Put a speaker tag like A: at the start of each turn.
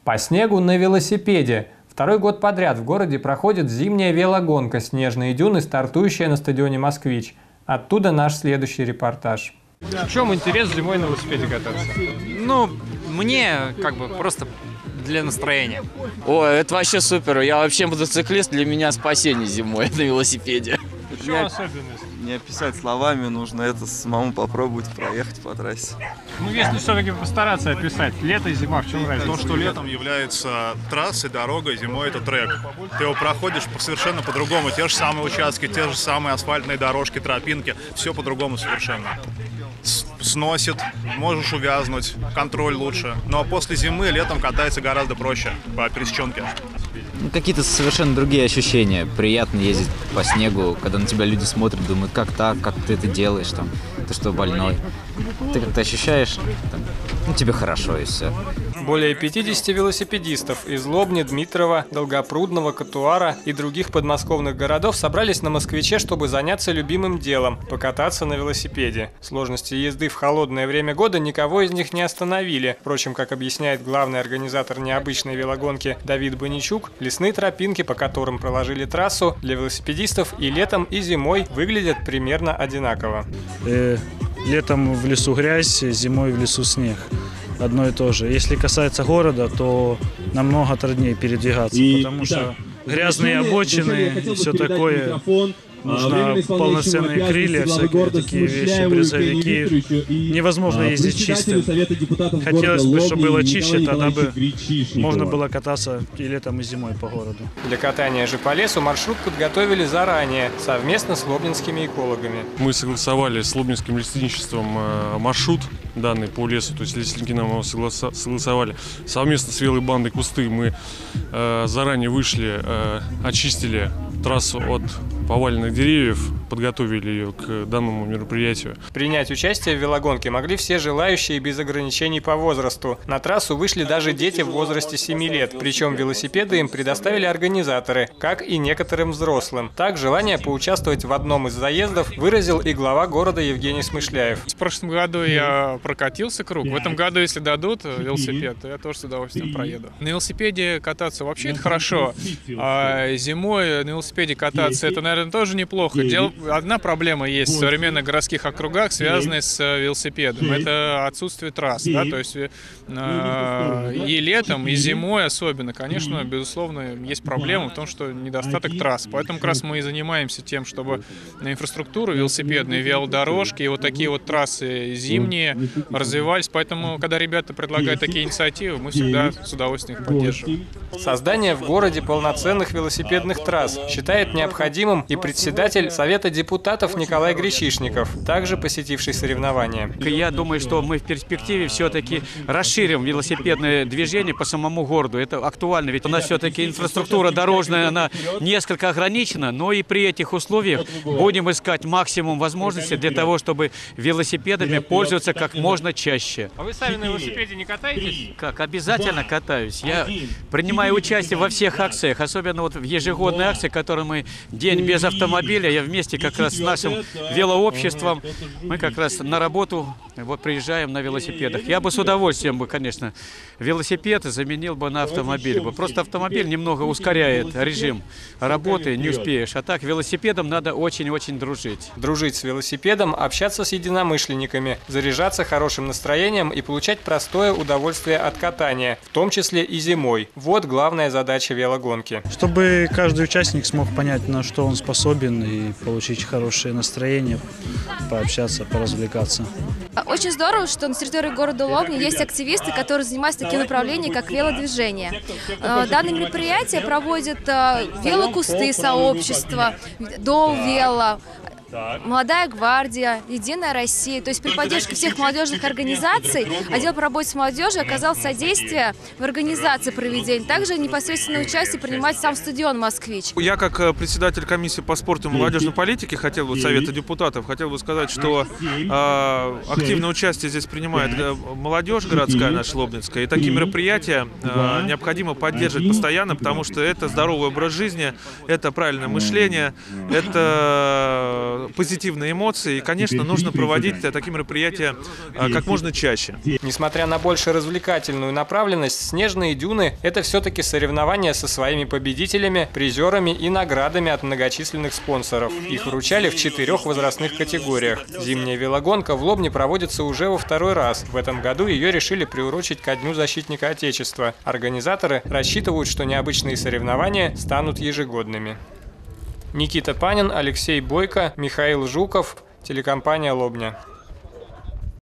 A: По снегу на велосипеде. Второй год подряд в городе проходит зимняя велогонка «Снежные дюны», стартующая на стадионе «Москвич». Оттуда наш следующий репортаж. В чем интерес зимой на велосипеде кататься?
B: Ну, мне просто для настроения.
C: О, это вообще супер. Я вообще мотоциклист, для меня спасение зимой на велосипеде.
A: В чем особенность?
D: Не описать словами, нужно это самому попробовать проехать по трассе.
A: Ну, если все-таки постараться описать, лето и зима, в чем разница?
E: То, что летом является трассой, дорогой, зимой это трек. Ты его проходишь совершенно по-другому. Те же самые участки, те же самые асфальтные дорожки, тропинки. Все по-другому совершенно. Сносит, можешь увязнуть, контроль лучше. Но после зимы летом катается гораздо проще по пересеченке.
B: Какие-то совершенно другие ощущения. Приятно ездить по снегу, когда на тебя люди смотрят, думают, как так, как ты это делаешь, там, ты что, больной? Ты как-то ощущаешь, тебе хорошо и все.
A: Более 50 велосипедистов из Лобни, Дмитрова, Долгопрудного, Катуара и других подмосковных городов собрались на «Москвиче», чтобы заняться любимым делом – покататься на велосипеде. Сложности езды в холодное время года никого из них не остановили. Впрочем, как объясняет главный организатор необычной велогонки Давид Баничук, лесные тропинки, по которым проложили трассу, для велосипедистов и летом, и зимой выглядят примерно одинаково.
F: Летом в лесу грязь, зимой в лесу снег. Одно и то же. Если касается города, то намного труднее передвигаться, потому что грязные обочины и все такое. Нужно полноценные крылья, всякие такие вещи, брезовики. Невозможно ездить чистым. Хотелось бы, чтобы было чище, тогда бы можно было кататься и летом, и зимой по городу.
A: Для катания же по лесу маршрут подготовили заранее, совместно с лобнинскими экологами.
G: Мы согласовали с Лобнинским лесничеством маршрут данный по лесу, то есть лесники нам его согласовали. Совместно с велобандой «Кусты» мы заранее вышли, очистили трассу от поваленных деревьев, подготовили ее к данному мероприятию.
A: Принять участие в велогонке могли все желающие без ограничений по возрасту. На трассу вышли даже дети в возрасте 7 лет, причем велосипеды им предоставили организаторы, как и некоторым взрослым. Так, желание поучаствовать в одном из заездов выразил и глава города Евгений Смышляев.
H: В прошлом году я прокатился круг. В этом году, если дадут велосипед, то я тоже с удовольствием проеду. На велосипеде кататься вообще это хорошо, а зимой на велосипеде кататься это, наверное, тоже неплохо. Одна проблема есть в современных городских округах, связанная с велосипедом. Это отсутствие трасс. Да? То есть и летом, и зимой особенно, конечно, безусловно, есть проблема в том, что недостаток трасс. Поэтому как раз мы и занимаемся тем, чтобы инфраструктура велосипедная, велодорожки и вот такие вот трассы зимние развивались. Поэтому, когда ребята предлагают такие инициативы, мы всегда с удовольствием их поддерживаем.
A: Создание в городе полноценных велосипедных трасс считает необходимым и председатель Совета депутатов Николай Гречишников, также посетивший соревнования.
I: Я думаю, что мы в перспективе все-таки расширим велосипедное движение по самому городу. Это актуально, ведь у нас все-таки инфраструктура дорожная, она несколько ограничена, но и при этих условиях будем искать максимум возможностей для того, чтобы велосипедами пользоваться как можно чаще.
A: А вы сами на велосипеде не катаетесь?
I: Как? Обязательно катаюсь. Я принимаю участие во всех акциях, особенно вот в ежегодной акции, которую мы «День без автомобиля». Я вместе как раз с нашим велообществом, мы как раз на работу приезжаем на велосипедах. Я бы с удовольствием конечно, велосипед заменил бы на автомобиль. Просто автомобиль немного ускоряет режим работы, не успеешь. А так велосипедом надо очень-очень дружить.
A: Дружить с велосипедом, общаться с единомышленниками, заряжаться хорошим настроением и получать простое удовольствие от катания, в том числе и зимой. Вот главная задача велогонки.
F: Чтобы каждый участник смог понять, на что он способен, и получить хорошее настроение, пообщаться, поразвлекаться.
J: Очень здорово, что на территории города Лобни есть активисты, которые занимаются таким направлением, как велодвижение. Данное мероприятие проводят велокусты сообщества, Дом вело, Молодая гвардия, Единая Россия. То есть при поддержке всех молодежных организаций отдел по работе с молодежью оказал содействие в организации проведения. Также непосредственное участие принимает сам стадион «Москвич».
K: Я как председатель комиссии по спорту и молодежной политике Совета депутатов хотел бы сказать, что активное участие здесь принимает молодежь городская наша лобнинская. И такие мероприятия необходимо поддерживать постоянно, потому что это здоровый образ жизни, это правильное мышление, это позитивные эмоции. И, конечно, нужно проводить такие мероприятия как можно чаще.
A: Несмотря на больше развлекательную направленность, снежные дюны – это все-таки соревнования со своими победителями, призерами и наградами от многочисленных спонсоров. Их вручали в 4 возрастных категориях. Зимняя велогонка в Лобне проводится уже во 2-й раз. В этом году ее решили приурочить ко Дню защитника Отечества. Организаторы рассчитывают, что необычные соревнования станут ежегодными. Никита Панин, Алексей Бойко, Михаил Жуков, телекомпания «Лобня».